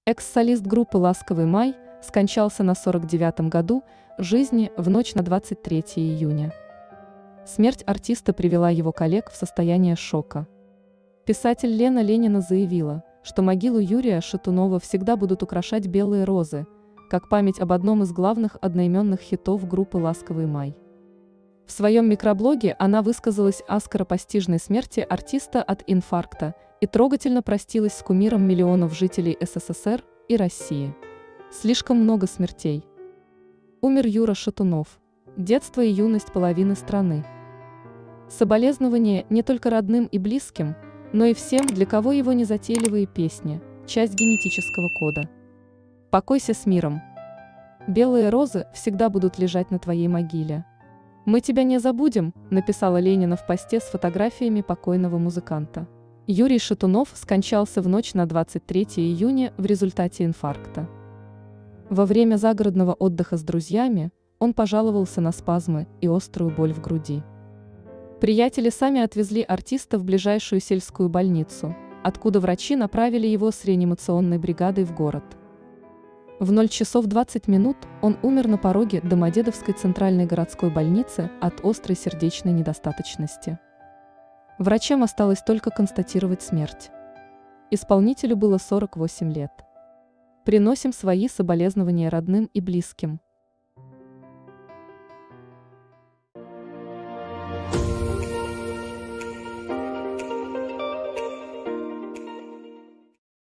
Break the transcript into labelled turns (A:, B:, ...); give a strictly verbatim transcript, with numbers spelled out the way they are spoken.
A: Экс-солист группы «Ласковый май» скончался на сорок девятом году жизни в ночь на двадцать третье июня. Смерть артиста привела его коллег в состояние шока. Писатель Лена Ленина заявила, что могилу Юрия Шатунова всегда будут украшать белые розы, как память об одном из главных одноименных хитов группы «Ласковый май». В своем микроблоге она высказалась о скоропостижной смерти артиста от инфаркта и трогательно простилась с кумиром миллионов жителей СССР и России. Слишком много смертей. Умер Юра Шатунов. Детство и юность половины страны. Соболезнования не только родным и близким, но и всем, для кого его незатейливые песни – часть генетического кода. Покойся с миром. Белые розы всегда будут лежать на твоей могиле. «Мы тебя не забудем», – написала Ленина в посте с фотографиями покойного музыканта. Юрий Шатунов скончался в ночь на двадцать третье июня в результате инфаркта. Во время загородного отдыха с друзьями он пожаловался на спазмы и острую боль в груди. Приятели сами отвезли артиста в ближайшую сельскую больницу, откуда врачи направили его с реанимационной бригадой в город. В ноль часов двадцать минут он умер на пороге Домодедовской центральной городской больницы от острой сердечной недостаточности. Врачам осталось только констатировать смерть. Исполнителю было сорок восемь лет. Приносим свои соболезнования родным и близким.